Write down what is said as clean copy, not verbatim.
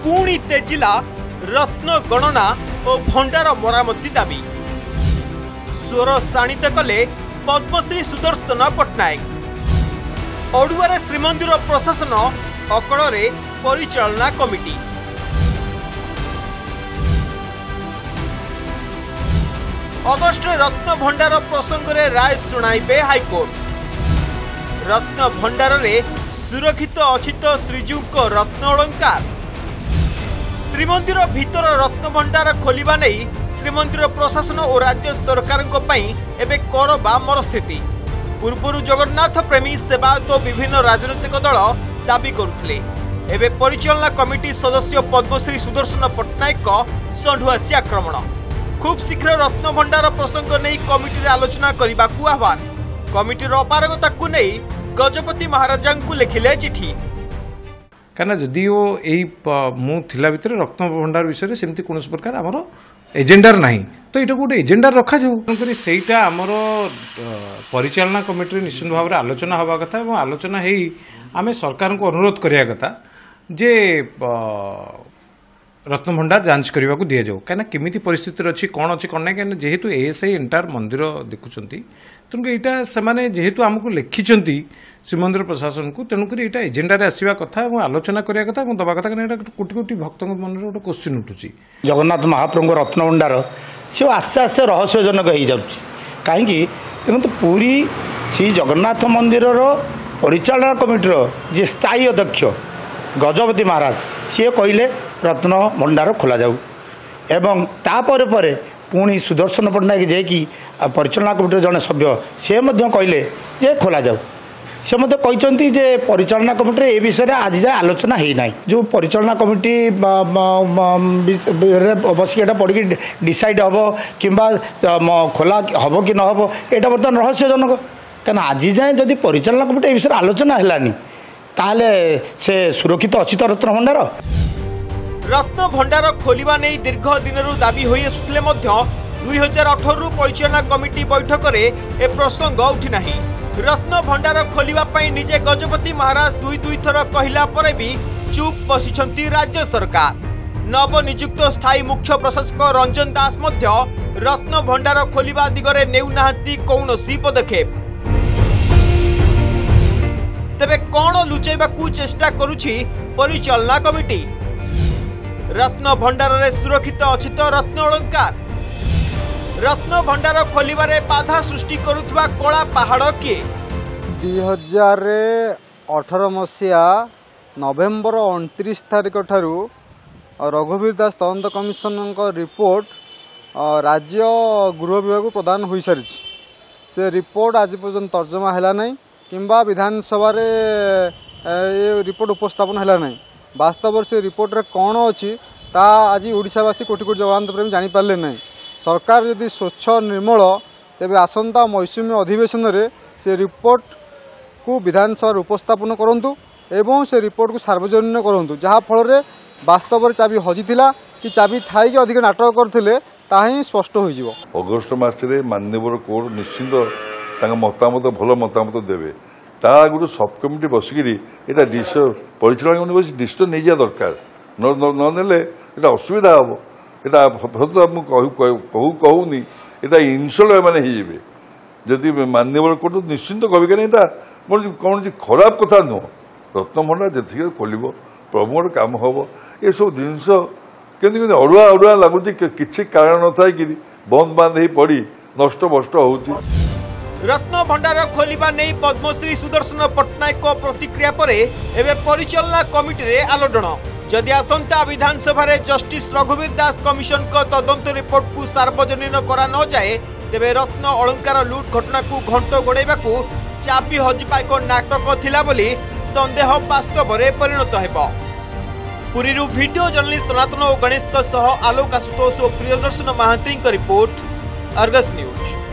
पुणी तेजिला रत्न गणना और भंडार मरामती दाबी स्वर शाणित कले पद्मश्री सुदर्शन पट्टनायक। अड़ुआरे श्रीमंदिर प्रशासन अकड़े परिचालना कमिटी। अगस्ट रत्न भंडार प्रसंग में राय शुणाइबे हाईकोर्ट। रत्न भंडार रे सुरक्षित अच्छी तो श्रीजू को रत्न अलंकार। श्रीमंदिर भीतर रत्न भंडार खोलिबा नहीं श्रीमंदिर प्रशासन और राज्य सरकार एवं कर बामर स्थिति। पूर्व जगन्नाथ प्रेमी सेवायत तो विभिन्न राजनीतिक दल दाबी करुथिले। एबे परिचालना कमिटी सदस्य पद्मश्री सुदर्शन पट्टनायक षंढुआसी आक्रमण। खूब शीघ्र रत्न भंडार प्रसंग नहीं कमिटी आलोचना करने को आह्वान। कमिटीर अपारगता को नहीं गजपति महाराजा को लिखिले चिठी। कहना जदिओ मु थिला भितर रत्न भंडार विषय सेमती कौन प्रकार आमर एजेंडार ना तो ये गोटे एजेंडार रखा जाऊ सेटा आमर परिचालना कमिटी निश्चित भाव में आलोचना हवा कथा और आलोचना है आम सरकार को अनुरोध करिया कथा जे रत्न भंडार जांच करने को दि जाऊ कहीं केमी परिस्थिति अच्छी कौन अच्छी कौन ना कहीं जेहेतु एएसआई एंटायर मंदिर देखुं तेणुक यहाँ से जेहेतु आमको लिखिं श्रीमंदिर प्रशासन को तेणुक यहाँ एजेंडा आसवा कथा और आलोचना करने कथा दवा कथा कहीं कोटी कोटी भक्त मन गोटे क्वेश्चन उठुची। जगन्नाथ महाप्रभु रत्न भंडार सी आस्ते आस्ते रहस्यजनक हो जाऊँगी कहीं देखो पूरी श्री जगन्नाथ मंदिर परिचालना कमिटीर जी स्थायी अध्यक्ष गजपति महाराज सी कहले रत्न भंडार खोल जाऊ एवं तापर पर पुणी सुदर्शन पट्टनायक जेकि परिचालना कमिटी जड़े सभ्य सी कहले जे खोल जाऊ से मत कहते जे परिचालना कमिटी ए विषय में आज जाए आलोचना होना जो परिचालना कमिटी बसिक पड़ी डिसाइड हम कि खोला हम कि नहब यहाँ बर्तमान रहस्यजनक कहीं आज जाए जदि परिचालना कमिटी ए विषय आलोचना है ताले से सुरक्षित अच्छी तो रत्न भंडार। रत्न भंडार खोलिबा नहीं दीर्घ दिन दाबी हो 2018 रु परिचालना कमिटी बैठक में ए प्रसंग उठिना। रत्न भंडार खोलिबा पई निजे गजपति महाराज दुई थर कहला परे भी चुप बसिछंती राज्य सरकार। नवनियुक्त स्थायी मुख्य प्रशासक रंजन दास मध्य रत्न भंडार खोलिबा दिगरे नेउनाहांती कौनसी पदक्षेप। तेबे कौन लुचैबाकू चेष्टा करुछि परिचालना कमिटी। रत्न भंडार रे सुरक्षित अछि तो रत्न अलंकार। रत्न भंडार खोलिबारे बाधा सृष्टि करुथबा कला पहाड़ किए। 2018 मसीहा नवेम्बर 29 तारिख ठारू रघुवीर दास तदंत कमिशन रिपोर्ट राज्य गृह विभाग प्रदान हो सारी से रिपोर्ट आज पर्यंत तर्जमा है ना किंबा विधानसभा रिपोर्ट उपस्थापन है ना। वास्तव से रिपोर्ट रे कौन अच्छी ता आज ओडिशावासी कोटि कोटि जगन्नाथ प्रेमी जानीपारे ना। सरकार यदि स्वच्छ निर्मल तेबे आसंता मौसुमी अधिवेशन रे से रिपोर्ट को विधानसभा उपस्थापन करंतु एवं से रिपोर्ट को सार्वजनिक करंतु जहाँ फल रे वास्तव में चाबी हजिला कि चाबी थाई कि अधिक नाटक करथिले ताही स्पष्ट हो जिवो। अगस्ट मासरे माननीय कोर्ट निश्चित मतामत भल मतामत देवे ता गोटे सब कमिटी बसिकी यहाँ परिचालन कमिटी बस डिसीजन नहीं जा दरकार नने ये असुविधा हम यहाँ कहूनी यहाँ इनसल्ट मैंने जदि माननीय कोर्ट निश्चिंत कह कौन खराब कथा नुह रत्न भंडार जी खोल प्रभु काम हम ये सब जिनस केमती अड़ुआ अड़ुआ लगुच कि कारण न था कि बंद बांध हो पड़ी नष्ट बष्ट हो। रत्न भंडार खोलिबा नहीं पद्मश्री सुदर्शन पट्टनायक प्रतिक्रिया परे एवं परिचालना कमिटी रे आलोडन। जदि आसंता विधानसभा रे जस्टिस रघुवीर दास कमिशन को तदंत रिपोर्ट को सार्वजनिक करा न जाए तेबे रत्न अलंकार लुट घटना को घंट गोड़ेबा चाबी हजिबा एक नाटक थिला बोली संदेह वास्तव रे परिणत हेबो। पुरी वीडियो जर्नलिस्ट सनातन और गणेश आलोक आशुतोष और Priyadarshan Mahanti report Argus news.